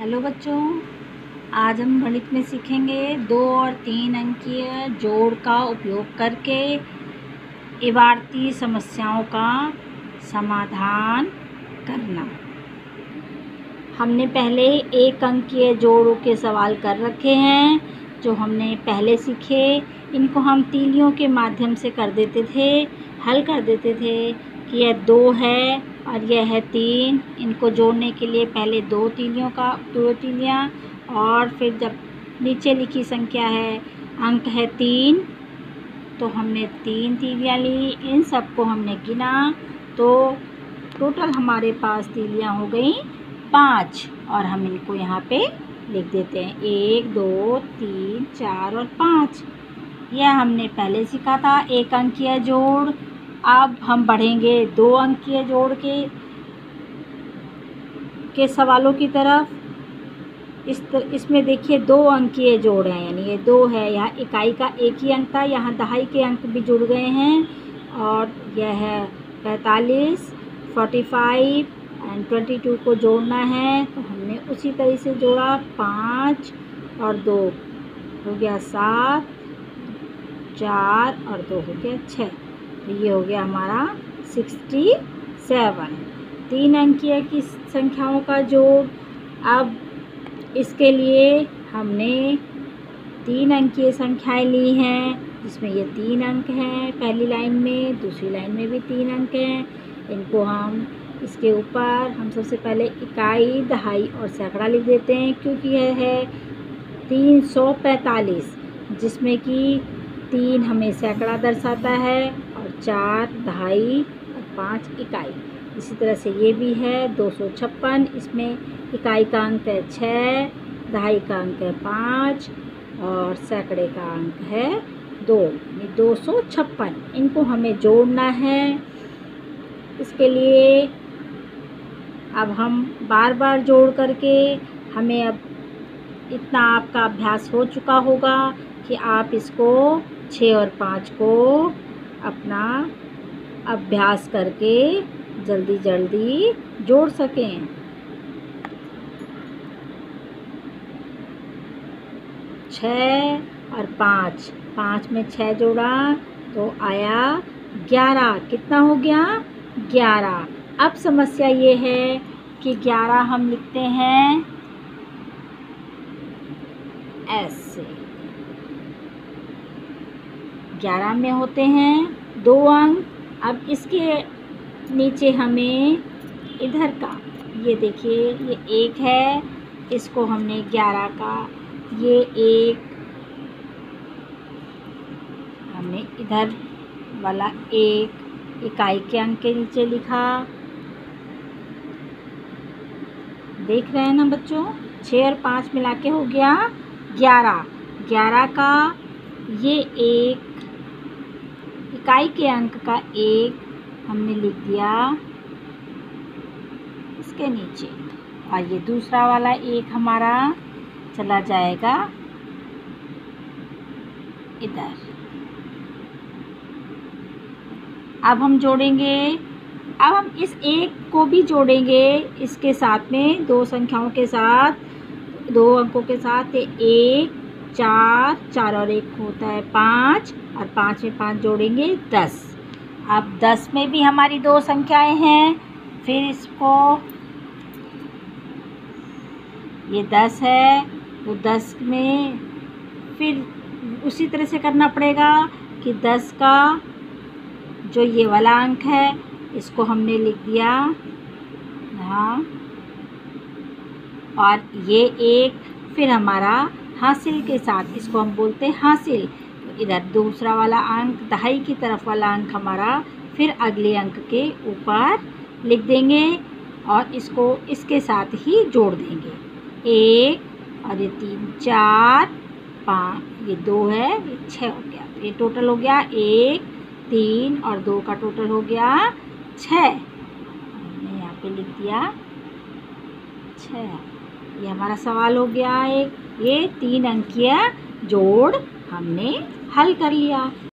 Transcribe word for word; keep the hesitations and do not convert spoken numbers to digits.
Hello बच्चों, आज हम गणित में सीखेंगे दो और तीन अंकीय जोड़ का उपयोग करके इबारती समस्याओं का समाधान करना। हमने पहले एक अंकीय जोड़ों के सवाल कर रखे हैं जो हमने पहले सीखे। इनको हम तीलियों के माध्यम से कर देते थे, हल कर देते थे कि यह दो है और यह है तीन। इनको जोड़ने के लिए पहले दो तीलियों का दो तीलियाँ और फिर जब नीचे लिखी संख्या है अंक है तीन तो हमने तीन तीलियाँ ली। इन सबको हमने गिना तो टोटल हमारे पास तीलियाँ हो गई पाँच और हम इनको यहाँ पे लिख देते हैं एक दो तीन चार और पाँच। यह हमने पहले सीखा था एक अंकीय जोड़। अब हम बढ़ेंगे दो अंकीय जोड़ के के सवालों की तरफ। इस तर, इसमें देखिए दो अंकीय जोड़ हैं, यानी ये दो है। यहाँ इकाई का एक ही अंक था, यहाँ दहाई के अंक भी जुड़ गए हैं और यह है पैंतालीस, पैंतालीस एंड बाईस को जोड़ना है तो हमने उसी तरह से जोड़ा। पाँच और दो हो गया सात, चार और दो हो गया छः, तो ये हो गया हमारा सड़सठ। तीन अंकीय की संख्याओं का जोड़। अब इसके लिए हमने तीन अंकीय संख्याएं ली हैं जिसमें ये तीन अंक हैं पहली लाइन में, दूसरी लाइन में भी तीन अंक हैं। इनको हम इसके ऊपर हम सबसे पहले इकाई, दहाई और सैकड़ा लिख देते हैं क्योंकि यह है तीन सौ पैंतालीस जिसमें कि तीन हमें सैकड़ा दर्शाता है और चार दहाई और पाँच इकाई। इसी तरह से ये भी है दो सौ छप्पन, इसमें इकाई का अंक है छः, दहाई का अंक है पाँच और सैकड़े का अंक है दो, ये दो सौ छप्पन। इनको हमें जोड़ना है। इसके लिए अब हम बार बार जोड़ करके हमें अब इतना आपका अभ्यास हो चुका होगा कि आप इसको छः और पाँच को अपना अभ्यास करके जल्दी जल्दी जोड़ सकें। छः और पाँच, पाँच में छः जोड़ा तो आया ग्यारह। कितना हो गया? ग्यारह। अब समस्या ये है कि ग्यारह हम लिखते हैं ऐसे। ग्यारह में होते हैं दो अंक। अब इसके नीचे हमें इधर का ये देखिए ये एक है, इसको हमने ग्यारह का ये एक हमने इधर वाला एक इकाई के अंक के नीचे लिखा। देख रहे हैं ना बच्चों, छः और पाँच मिला के हो गया ग्यारह। ग्यारह का ये एक इकाई के अंक का एक हमने लिख दिया इसके नीचे और ये दूसरा वाला एक हमारा चला जाएगा इधर। अब हम जोड़ेंगे, अब हम इस एक को भी जोड़ेंगे इसके साथ में दो संख्याओं के साथ, दो अंकों के साथ। एक चार, चार और एक होता है पाँच और पाँच में पाँच जोड़ेंगे दस। अब दस में भी हमारी दो संख्याएं हैं, फिर इसको ये दस है तो दस में फिर उसी तरह से करना पड़ेगा कि दस का जो ये वाला अंक है इसको हमने लिख दिया यहाँ और ये एक फिर हमारा हासिल के साथ, इसको हम बोलते हैं हासिल। तो इधर दूसरा वाला अंक दहाई की तरफ वाला अंक हमारा फिर अगले अंक के ऊपर लिख देंगे और इसको इसके साथ ही जोड़ देंगे। एक और ये तीन चार, पाँच ये दो है, ये छः हो गया। तो ये टोटल हो गया एक, तीन और दो का टोटल हो गया छः। हमने यहाँ पे लिख दिया छः। ये हमारा सवाल हो गया एक। ये तीन अंकीय जोड़ हमने हल कर लिया।